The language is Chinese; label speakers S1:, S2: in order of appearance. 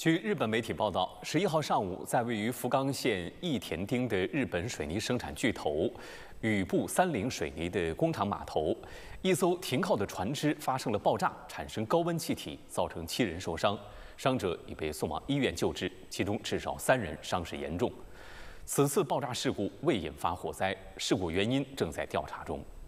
S1: 据日本媒体报道，11号上午，在位于福冈县益田町的日本水泥生产巨头宇部30水泥的工厂码头，一艘停靠的船只发生了爆炸，产生高温气体，造成7人受伤，伤者已被送往医院救治，其中至少3人伤势严重。此次爆炸事故未引发火灾，事故原因正在调查中。